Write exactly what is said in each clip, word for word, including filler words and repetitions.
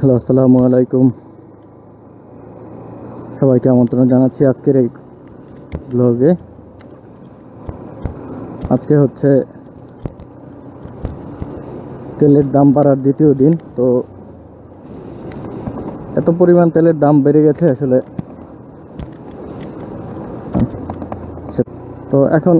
Hello, আসসালামু আলাইকুম। সবাইকে আমন্ত্রণ জানাচ্ছি আজকের এই ব্লগে। আজকে হচ্ছে তেলের দাম বাড়ার দ্বিতীয় দিন। তো এত পরিমাণ তেলের দাম বেড়ে গেছে আসলে। তো এখন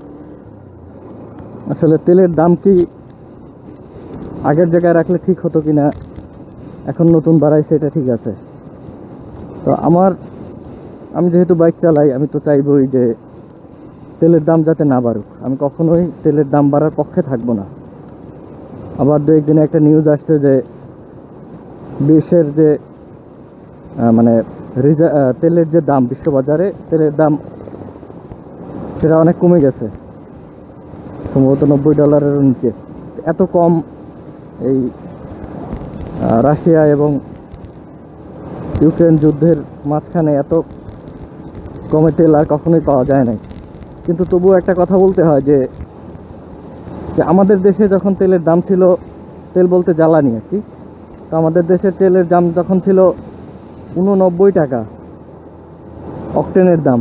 আসলে তেলের দাম কি আগের জায়গায় রাখলে ঠিক হতো কিনা, এখন নতুন বাড়াইছে এটা ঠিক আছে। তো আমার আমি যেহেতু বাইক চালাই, আমি তো চাইবই যে তেলের দাম যাতে না বাড়ুক। আমি কখনোই তেলের দাম বাড়ার পক্ষে থাকবো না। আবার দু একদিনে একটা নিউজ আসছে যে বিশ্বের যে মানে রিজা তেলের যে দাম, বিশ্ববাজারে তেলের দাম সেটা অনেক কমে গেছে, সম্ভবত নব্বই ডলারের নিচে। এত কম এই রাশিয়া এবং ইউক্রেন যুদ্ধের মাঝখানে এত কমে তেল আর কখনোই পাওয়া যায় নাই। কিন্তু তবুও একটা কথা বলতে হয় যে যে আমাদের দেশে যখন তেলের দাম ছিল, তেল বলতে জ্বালানি আর কি, তো আমাদের দেশের তেলের দাম যখন ছিল উননব্বই টাকা অকটেনের দাম,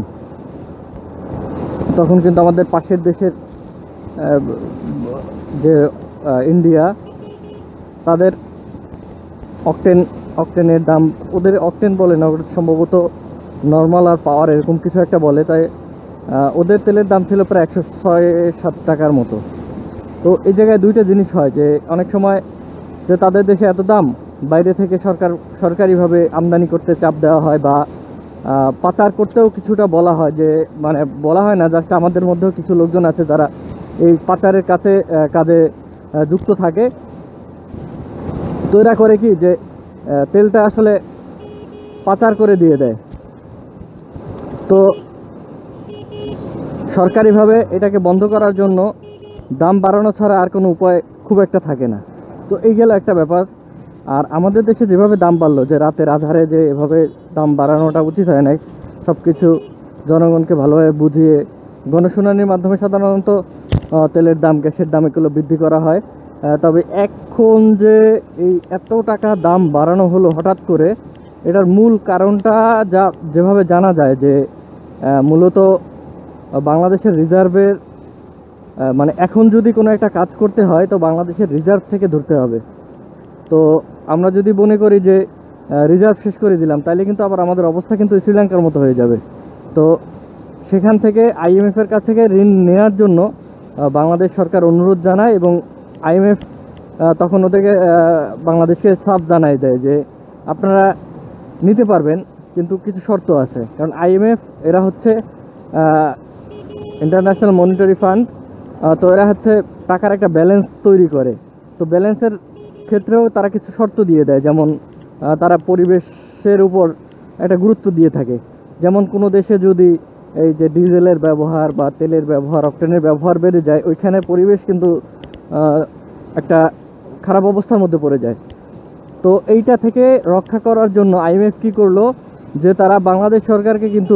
তখন কিন্তু আমাদের পাশের দেশের যে ইন্ডিয়া, তাদের অকটেন অকটেনের দাম, ওদের অকটেন বলে না, ওদের সম্ভবত নর্মাল আর পাওয়ার এরকম কিছু একটা বলে, তাই ওদের তেলের দাম ছিল প্রায় একশো ছয় সাত টাকার মতো। তো এই জায়গায় দুইটা জিনিস হয় যে অনেক সময় যে তাদের দেশে এত দাম, বাইরে থেকে সরকার সরকারিভাবে আমদানি করতে চাপ দেওয়া হয় বা পাচার করতেও কিছুটা বলা হয়, যে মানে বলা হয় না, জাস্ট আমাদের মধ্যেও কিছু লোকজন আছে যারা এই পাচারের কাছে কাজে যুক্ত থাকে। তো এরা করে কি যে তেলটা আসলে পাচার করে দিয়ে দেয়। তো সরকারিভাবে এটাকে বন্ধ করার জন্য দাম বাড়ানো ছাড়া আর কোনো উপায় খুব একটা থাকে না। তো এই গেল একটা ব্যাপার। আর আমাদের দেশে যেভাবে দাম বাড়লো, যে রাতের আধারে যে এভাবে দাম বাড়ানোটা উচিত হয় নাই। সব কিছু জনগণকে ভালোভাবে বুঝিয়ে গণশুনানির মাধ্যমে সাধারণত তেলের দাম, গ্যাসের দাম এগুলো বৃদ্ধি করা হয়। তবে এখন যে এই এত টাকা দাম বাড়ানো হলো হঠাৎ করে, এটার মূল কারণটা যা যেভাবে জানা যায় যে মূলত বাংলাদেশের রিজার্ভের মানে এখন যদি কোনো একটা কাজ করতে হয় তো বাংলাদেশের রিজার্ভ থেকে ধরতে হবে। তো আমরা যদি মনে করি যে রিজার্ভ শেষ করে দিলাম, তাহলে কিন্তু আবার আমাদের অবস্থা কিন্তু শ্রীলঙ্কার মতো হয়ে যাবে। তো সেখান থেকে আইএমএফের কাছ থেকে ঋণ নেওয়ার জন্য বাংলাদেশ সরকার অনুরোধ জানায়, এবং আইএমএফ তখন ওদেরকে বাংলাদেশকে সাফ জানাই দেয় যে আপনারা নিতে পারবেন, কিন্তু কিছু শর্ত আছে। কারণ আইএমএফ এরা হচ্ছে ইন্টারন্যাশনাল মনিটারি ফান্ড, তো এরা হচ্ছে টাকার একটা ব্যালেন্স তৈরি করে। তো ব্যালেন্সের ক্ষেত্রেও তারা কিছু শর্ত দিয়ে দেয়, যেমন তারা পরিবেশের উপর একটা গুরুত্ব দিয়ে থাকে। যেমন কোনো দেশে যদি এই যে ডিজেলের ব্যবহার বা তেলের ব্যবহার, অকটেনের ব্যবহার বেড়ে যায়, ওইখানে পরিবেশ কিন্তু একটা খারাপ অবস্থার মধ্যে পড়ে যায়। তো এইটা থেকে রক্ষা করার জন্য আইএমএফ কী করলো, যে তারা বাংলাদেশ সরকারকে কিন্তু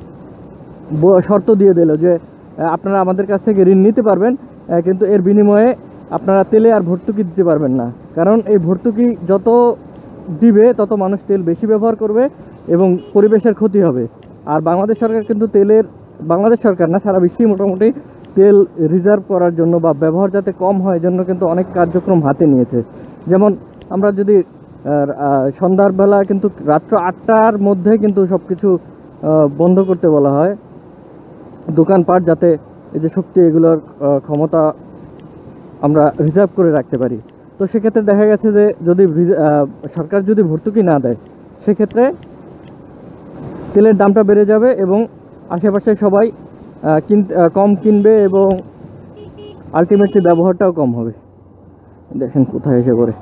শর্ত দিয়ে দিল যে আপনারা আমাদের কাছ থেকে ঋণ নিতে পারবেন, কিন্তু এর বিনিময়ে আপনারা তেলে আর ভর্তুকি দিতে পারবেন না। কারণ এই ভর্তুকি যত দিবে তত মানুষ তেল বেশি ব্যবহার করবে এবং পরিবেশের ক্ষতি হবে। আর বাংলাদেশ সরকার কিন্তু তেলের, বাংলাদেশ সরকার না, সারা বিশ্বেই মোটামুটি তেল রিজার্ভ করার জন্য বা ব্যবহার যাতে কম হয় জন্য কিন্তু অনেক কার্যক্রম হাতে নিয়েছে। যেমন আমরা যদি সন্ধ্যার বেলা কিন্তু রাত্র আটটার মধ্যে কিন্তু সব কিছু বন্ধ করতে বলা হয়, দোকানপাট, যাতে এই যে শক্তি এগুলোর ক্ষমতা আমরা রিজার্ভ করে রাখতে পারি। তো সেক্ষেত্রে দেখা গেছে যে যদি সরকার যদি ভর্তুকি না দেয়, সেক্ষেত্রে তেলের দামটা বেড়ে যাবে এবং আশেপাশে সবাই কিন কম কিনবে এবং আলটিমেটলি ব্যবহারটাও কম হবে। দেখেন কোথায় এসে পড়ে।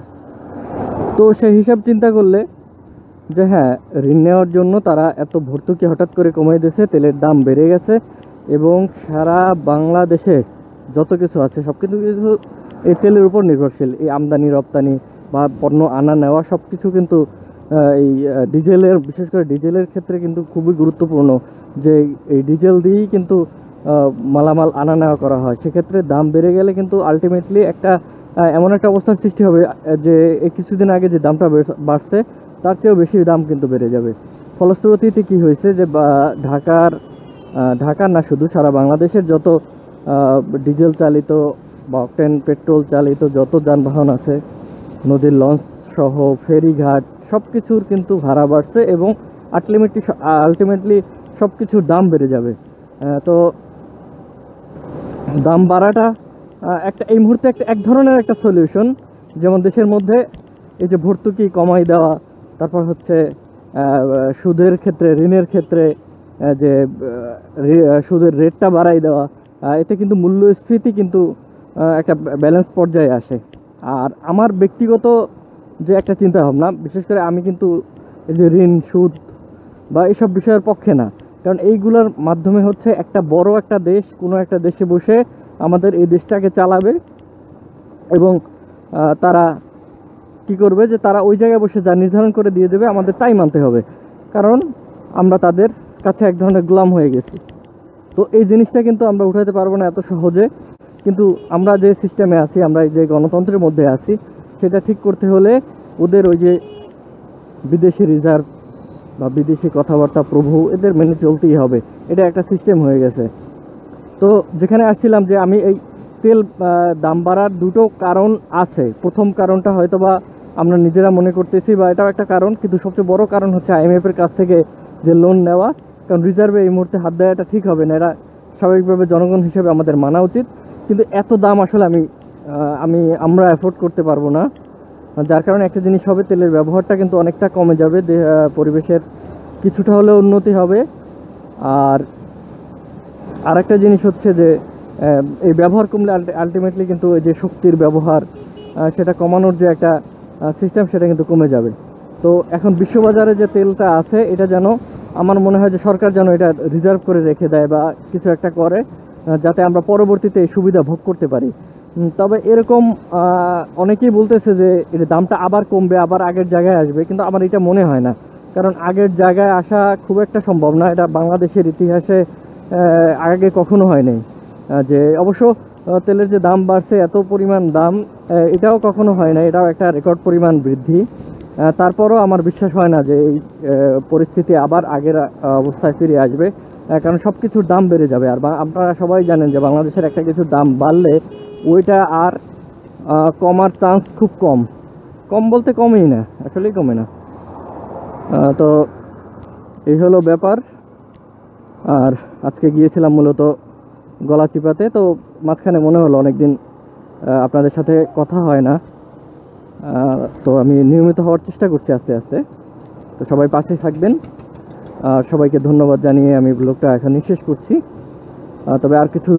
তো সেই হিসাব চিন্তা করলে যে হ্যাঁ, ঋণ নেওয়ার জন্য তারা এত ভর্তুকি হঠাৎ করে কমিয়ে দিয়েছে, তেলের দাম বেড়ে গেছে এবং সারা বাংলাদেশে যত কিছু আছে সব কিছু কিছু এই তেলের উপর নির্ভরশীল। এই আমদানি রপ্তানি বা পণ্য আনা নেওয়া সব কিছু কিন্তু এই ডিজেলের, বিশেষ করে ডিজেলের ক্ষেত্রে কিন্তু খুবই গুরুত্বপূর্ণ, যে এই ডিজেল দিয়েই কিন্তু মালামাল আনা নেওয়া করা হয়, সেক্ষেত্রে দাম বেড়ে গেলে কিন্তু আলটিমেটলি একটা আহ, এমন একটা অবস্থার সৃষ্টি হবে আহ, যে এই কিছুদিন আগে যে দামটা বেড়- বাড়ছে তার চেয়েও বেশি দাম কিন্তু বেড়ে যাবে। ফলশ্রুতিতে কি হয়েছে যে বা ঢাকার আহ, ঢাকার না শুধু সারা বাংলাদেশের যত আহ, ডিজেল চালিত বা অকটেন পেট্রোল চালিত যত যানবাহন আছে, নদীর লঞ্চ সহ ফেরিঘাট সব কিছুর কিন্তু ভাড়া বাড়ছে এবং আলটিমেটলি আলটিমেটলি সব কিছুর দাম বেড়ে যাবে। আহ, তো দাম বাড়াটা আহ, একটা এই মুহূর্তে একটা এক ধরনের একটা সলিউশন, যেমন দেশের মধ্যে এই যে ভর্তুকি কমাই দেওয়া, তারপর হচ্ছে আহ, সুদের ক্ষেত্রে ঋণের ক্ষেত্রে আহ, যে আহ, রে- আহ, সুদের রেটটা বাড়াই দেওয়া, আহ, এতে কিন্তু মূল্যস্ফীতি কিন্তু আহ, একটা ব্যালেন্স পর্যায়ে আসে। আর আমার ব্যক্তিগত যে একটা চিন্তা ভাবনা, বিশেষ করে আমি কিন্তু এই যে ঋণ সুদ বা এইসব বিষয়ের পক্ষে না, কারণ এইগুলোর মাধ্যমে হচ্ছে একটা বড় একটা দেশ কোনো একটা দেশে বসে আমাদের এই দেশটাকে চালাবে এবং আহ, তারা কি করবে যে তারা ওই জায়গায় বসে যা নির্ধারণ করে দিয়ে দেবে আমাদের তাই মানতে হবে, কারণ আমরা তাদের কাছে এক ধরনের গোলাম হয়ে গেছি। তো এই জিনিসটা কিন্তু আমরা উঠাতে পারবো না এত সহজে, কিন্তু আমরা যে সিস্টেমে আছি, আমরা যে গণতন্ত্রের মধ্যে আছি, সেটা ঠিক করতে হলে ওদের ওই যে বিদেশি রিজার্ভ বা বিদেশি কথাবার্তা প্রভু এদের মেনে চলতেই হবে, এটা একটা সিস্টেম হয়ে গেছে। তো যেখানে আসছিলাম যে আমি এই তেল আহ, দাম বাড়ার দুটো কারণ আছে। প্রথম কারণটা হয়তো বা আমরা নিজেরা মনে করতেছি বা এটাও একটা কারণ, কিন্তু সবচেয়ে বড় কারণ হচ্ছে আইএমএফের কাছ থেকে যে লোন নেওয়া, কারণ রিজার্ভে এই মুহূর্তে হাত দেওয়াটা ঠিক হবে না, এরা স্বাভাবিকভাবে জনগণ হিসেবে আমাদের মানা উচিত, কিন্তু এত দাম আসলে আমি আহ, আমি আমরা অ্যাফোর্ড করতে পারবো না। যার কারণে একটা জিনিস হবে, তেলের ব্যবহারটা কিন্তু অনেকটা কমে যাবে, দে- আহ, পরিবেশের কিছুটা হলেও উন্নতি হবে। আর আরেকটা জিনিস হচ্ছে যে আহ, এই ব্যবহার কমলে আলটিমেটলি কিন্তু এই যে শক্তির ব্যবহার আহ, সেটা কমানোর যে একটা সিস্টেম সেটা কিন্তু কমে যাবে। তো এখন বিশ্ববাজারে যে তেলটা আছে এটা যেন, আমার মনে হয় যে সরকার যেন এটা রিজার্ভ করে রেখে দেয় বা কিছু একটা করে, আহ, যাতে আমরা পরবর্তীতে এই সুবিধা ভোগ করতে পারি। উম, তবে এরকম আহ, অনেকেই বলতেছে যে এর দামটা আবার কমবে, আবার আগের জায়গায় আসবে, কিন্তু আমার এটা মনে হয় না, কারণ আগের জায়গায় আসা খুব একটা সম্ভব না, এটা বাংলাদেশের ইতিহাসে আহ, আগে কখনো হয় নাই। আহ, যে অবশ্য আহ, তেলের যে দাম বাড়ছে এত পরিমাণ দাম, আহ, এটাও কখনো হয় না, এটাও একটা রেকর্ড পরিমাণ বৃদ্ধি। আহ, তারপরও আমার বিশ্বাস হয় না যে এই আহ, পরিস্থিতি আবার আগের আহ, অবস্থায় ফিরে আসবে, আহ, কারণ সব কিছুর দাম বেড়ে যাবে। আর বা- আপনারা সবাই জানেন যে বাংলাদেশের একটা কিছুর দাম বাড়লে ওইটা আর আহ, কমার চান্স খুব কম, কম বলতে কমেই না, আসলেই কমে না। আহ, তো এই হলো ব্যাপার। আর আজকে গিয়েছিলাম মূলত গলা চিপাতে, তো মাঝখানে মনে হলো অনেকদিন আহ, আপনাদের সাথে কথা হয় না, আহ, তো আমি নিয়মিত হওয়ার চেষ্টা করছি আস্তে আস্তে। তো সবাই পাশে থাকবেন, আর সবাইকে ধন্যবাদ জানিয়ে আমি ব্লগটা এখানেই শেষ করছি। আহ, তবে আর কিছু